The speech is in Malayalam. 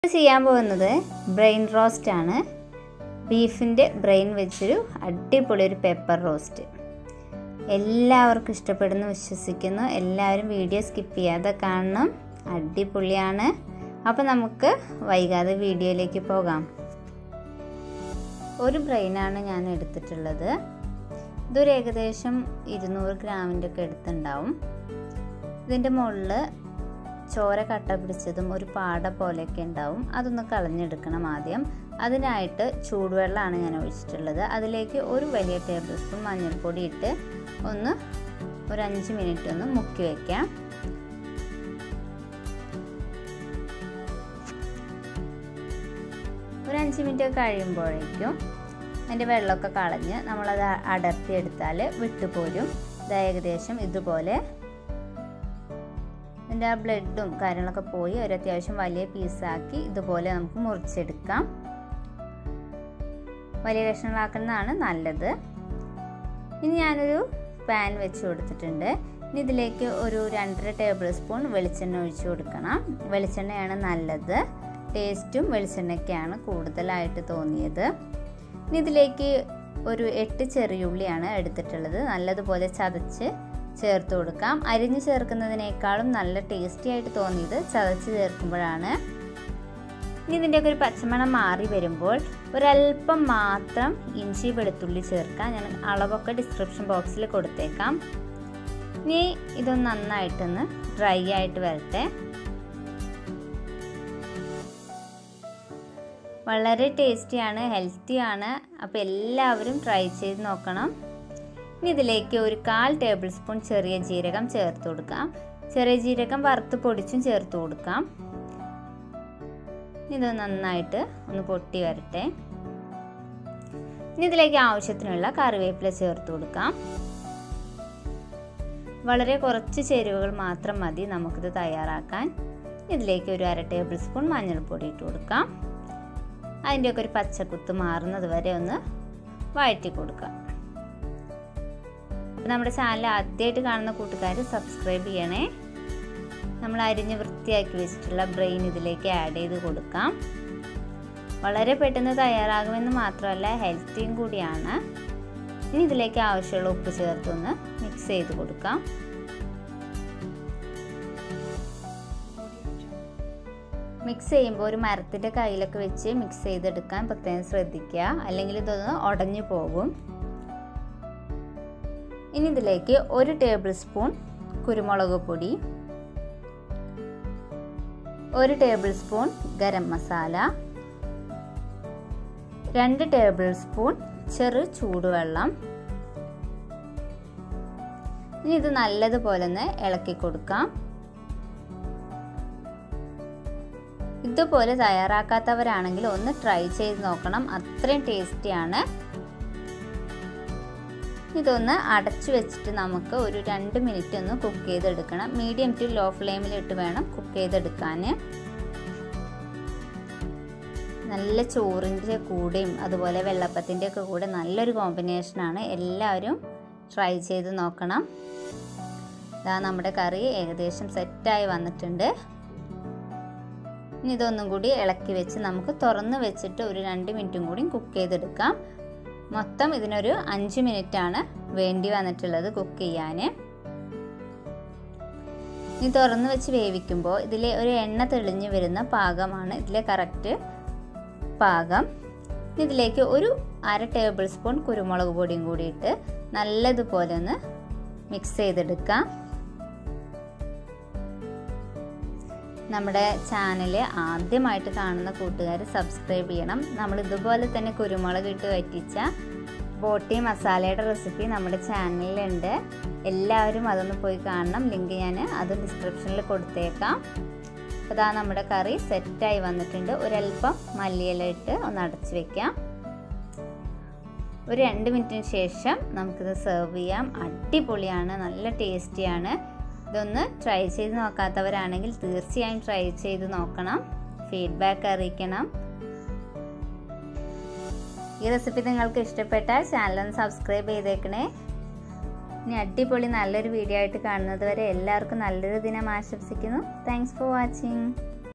ചെയ്യാൻ പോകുന്നത് ബ്രെയിൻ റോസ്റ്റ് ആണ്. ബീഫിൻ്റെ ബ്രെയിൻ വെച്ചൊരു അടിപൊളി ഒരു പെപ്പർ റോസ്റ്റ്. എല്ലാവർക്കും ഇഷ്ടപ്പെടുന്നു വിശ്വസിക്കുന്നു. എല്ലാവരും വീഡിയോ സ്കിപ്പ് ചെയ്യാതെ കാണണം, അടിപൊളിയാണ്. അപ്പോൾ നമുക്ക് വൈകാതെ വീഡിയോയിലേക്ക് പോകാം. ഒരു ബ്രെയിനാണ് ഞാൻ എടുത്തിട്ടുള്ളത്. ഇതൊരു ഏകദേശം 200 ഗ്രാമിൻ്റെ ഒക്കെ എടുത്തുണ്ടാവും. ഇതിൻ്റെ മുകളിൽ ചോര കട്ട പിടിച്ചതും ഒരു പാട പോലെയൊക്കെ ഉണ്ടാവും. അതൊന്ന് കളഞ്ഞെടുക്കണം ആദ്യം. അതിനായിട്ട് ചൂടുവെള്ളമാണ് ഞാൻ ഒഴിച്ചിട്ടുള്ളത്. അതിലേക്ക് ഒരു വലിയ ടേബിൾ സ്പൂൺ മഞ്ഞൾപ്പൊടി ഇട്ട് ഒരു 5 മിനിറ്റ് ഒന്ന് മുക്കി വയ്ക്കാം. ഒരു 5 മിനിറ്റ് കഴിയുമ്പോഴേക്കും അതിൻ്റെ വെള്ളമൊക്കെ കളഞ്ഞ് നമ്മളത് അടർത്തിയെടുത്താൽ വിട്ടുപോരും. ഇത് ഏകദേശം ഇതുപോലെ ഇതിൻ്റെ ആ ബ്ലഡും കാര്യങ്ങളൊക്കെ പോയി ഒരു അത്യാവശ്യം വലിയ പീസാക്കി ഇതുപോലെ നമുക്ക് മുറിച്ചെടുക്കാം. വലിയ കഷ്ണങ്ങളാക്കുന്നതാണ് നല്ലത്. ഇനി ഞാനൊരു പാൻ വെച്ച് കൊടുത്തിട്ടുണ്ട്. ഇനി ഇതിലേക്ക് ഒരു 2.5 ടേബിൾ സ്പൂൺ വെളിച്ചെണ്ണ ഒഴിച്ചു കൊടുക്കണം. വെളിച്ചെണ്ണയാണ് നല്ലത്. ടേസ്റ്റും വെളിച്ചെണ്ണയ്ക്കാണ് കൂടുതലായിട്ട് തോന്നിയത്. ഇനി ഇതിലേക്ക് ഒരു 8 ചെറിയുള്ളിയാണ് എടുത്തിട്ടുള്ളത്. നല്ലതുപോലെ ചതച്ച് ചേർത്ത് കൊടുക്കാം. അരിഞ്ഞ് ചേർക്കുന്നതിനേക്കാളും നല്ല ടേസ്റ്റി ആയിട്ട് തോന്നിയത് ചതച്ച് ചേർക്കുമ്പോഴാണ്. ഇനി ഇതിൻ്റെയൊക്കെ ഒരു പച്ചമണം മാറി വരുമ്പോൾ ഒരല്പം മാത്രം ഇഞ്ചി വെളുത്തുള്ളി ചേർക്കാം. ഞാൻ അളവൊക്കെ ഡിസ്ക്രിപ്ഷൻ ബോക്സിൽ കൊടുത്തേക്കാം. ഇനി ഇതൊന്ന് നന്നായിട്ടൊന്ന് ഡ്രൈ ആയിട്ട് വരട്ടെ. വളരെ ടേസ്റ്റിയാണ്, ഹെൽത്തിയാണ്. അപ്പോൾ എല്ലാവരും ട്രൈ ചെയ്ത് നോക്കണം. ഇനി ഇതിലേക്ക് ഒരു 1/4 ടേബിൾ സ്പൂൺ ചെറിയ ജീരകം ചേർത്ത് കൊടുക്കാം. ചെറിയ ജീരകം വറുത്ത് പൊടിച്ചും ചേർത്ത് കൊടുക്കാം. ഇത് നന്നായിട്ട് ഒന്ന് പൊട്ടി വരട്ടെ. ഇനി ഇതിലേക്ക് ആവശ്യത്തിനുള്ള കറിവേപ്പില ചേർത്ത് കൊടുക്കാം. വളരെ കുറച്ച് ചേരുവകൾ മാത്രം മതി നമുക്കിത് തയ്യാറാക്കാൻ. ഇതിലേക്ക് ഒരു 1/2 ടേബിൾ സ്പൂൺ മഞ്ഞൾപ്പൊടി ഇട്ട് കൊടുക്കാം. അതിൻ്റെയൊക്കെ ഒരു പച്ചക്കുത്ത് മാറുന്നത് വരെ ഒന്ന് വഴറ്റി കൊടുക്കാം. അപ്പോൾ നമ്മുടെ ചാനൽ ആദ്യമായിട്ട് കാണുന്ന കൂട്ടുകാർ സബ്സ്ക്രൈബ് ചെയ്യണേ. നമ്മൾ അരിഞ്ഞ് വൃത്തിയാക്കി വെച്ചിട്ടുള്ള ബ്രെയിൻ ഇതിലേക്ക് ആഡ് ചെയ്ത് കൊടുക്കാം. വളരെ പെട്ടെന്ന് തയ്യാറാകുമെന്ന് മാത്രമല്ല ഹെൽത്തിയും കൂടിയാണ്. ഇനി ഇതിലേക്ക് ആവശ്യമുള്ള ഉപ്പ് ചേർത്തൊന്ന് മിക്സ് ചെയ്ത് കൊടുക്കാം. മിക്സ് ചെയ്യുമ്പോൾ ഒരു മരത്തിൻ്റെ കയ്യിലൊക്കെ വെച്ച് മിക്സ് ചെയ്തെടുക്കാൻ പ്രത്യേകം ശ്രദ്ധിക്കുക, അല്ലെങ്കിൽ ഇതൊന്ന് ഉടഞ്ഞു പോകും. ഇനി ഇതിലേക്ക് 1 ടേബിൾ സ്പൂൺ കുരുമുളക് പൊടി, 1 tablespoon garam masala, 2 tablespoon ചെറു ചൂടുവെള്ളം. ഇനി ഇത് നല്ലതുപോലെ ഒന്ന് ഇളക്കി കൊടുക്കാം. ഇതുപോലെ തയ്യാറാക്കാത്തവരാണെങ്കിൽ ഒന്ന് ട്രൈ ചെയ്ത് നോക്കണം, അത്രയും ടേസ്റ്റിയാണ്. ഇതൊന്ന് അടച്ചു വെച്ചിട്ട് നമുക്ക് ഒരു 2 മിനിറ്റ് ഒന്ന് കുക്ക് ചെയ്തെടുക്കണം. മീഡിയം ടു ലോ ഫ്ലെയിമിലിട്ട് വേണം കുക്ക് ചെയ്തെടുക്കാൻ. നല്ല ചോറിൻ്റെ കൂടെയും അതുപോലെ വെള്ളപ്പത്തിൻ്റെ ഒക്കെ കൂടെ നല്ലൊരു കോമ്പിനേഷനാണ്. എല്ലാവരും ട്രൈ ചെയ്ത് നോക്കണം. ഇതാ നമ്മുടെ കറി ഏകദേശം സെറ്റായി വന്നിട്ടുണ്ട്. ഇനി ഇതൊന്നും കൂടി ഇളക്കി വെച്ച് നമുക്ക് തുറന്ന് വെച്ചിട്ട് ഒരു 2 മിനിറ്റും കൂടി കുക്ക് ചെയ്തെടുക്കാം. മൊത്തം ഇതിനൊരു 5 മിനിറ്റാണ് വേണ്ടി വന്നിട്ടുള്ളത് കുക്ക് ചെയ്യാൻ. ഇനി തുറന്ന് വെച്ച് വേവിക്കുമ്പോൾ ഇതിലെ ഒരു എണ്ണ തെളിഞ്ഞു വരുന്ന പാകമാണ് ഇതിലെ കറക്റ്റ് പാകം. ഇതിലേക്ക് ഒരു 1/2 ടേബിൾ സ്പൂൺ കുരുമുളക് പൊടിയും കൂടി ഇട്ട് നല്ലതുപോലെ ഒന്ന് മിക്സ് ചെയ്തെടുക്കാം. നമ്മുടെ ചാനൽ ആദ്യമായിട്ട് കാണുന്ന കൂട്ടുകാർ സബ്സ്ക്രൈബ് ചെയ്യണം. നമ്മൾ ഇതുപോലെ തന്നെ കുരുമുളക് ഇട്ട് വറ്റിച്ച ബോട്ടി മസാലയുടെ റെസിപ്പി നമ്മുടെ ചാനലിലുണ്ട്. എല്ലാവരും അതൊന്ന് പോയി കാണണം. ലിങ്ക് ഞാൻ അത് ഡിസ്ക്രിപ്ഷനിൽ കൊടുത്തേക്കാം. അപ്പോൾ ഇതാ നമ്മുടെ കറി സെറ്റായി വന്നിട്ടുണ്ട്. ഒരല്പം മല്ലിയില ഇട്ട് ഒന്ന് അടച്ചു വെക്കാം. ഒരു 2 മിനിറ്റിന് ശേഷം നമുക്കിത് സെർവ് ചെയ്യാം. അടിപൊളിയാണ്, നല്ല ടേസ്റ്റിയാണ്. ഇതൊന്ന് ട്രൈ ചെയ്ത് നോക്കാത്തവരാണെങ്കിൽ തീർച്ചയായും ട്രൈ ചെയ്ത് നോക്കണം. ഫീഡ്ബാക്ക് അറിയിക്കണം. ഈ റെസിപ്പി നിങ്ങൾക്ക് ഇഷ്ടപ്പെട്ടാൽ ചാനൽ സബ്സ്ക്രൈബ് ചെയ്തേക്കണേ. ഇനി അടിപൊളി നല്ലൊരു വീഡിയോ ആയിട്ട് കാണുന്നത് വരെ എല്ലാവർക്കും നല്ലൊരു ദിനം ആശംസിക്കുന്നു. Thanks for watching.